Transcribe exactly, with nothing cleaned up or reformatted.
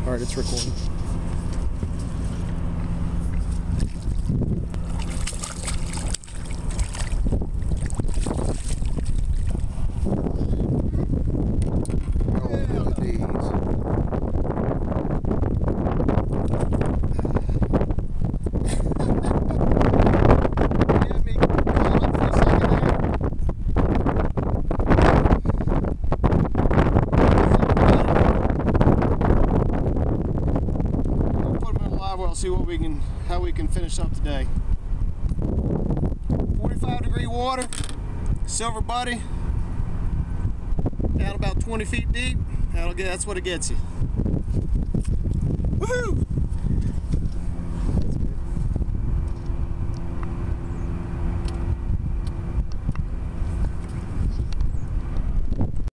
All right, it's recording. See what we can, how we can finish up today. forty-five degree water, silver buddy, down about twenty feet deep. That'll get, that's what it gets you. Woohoo!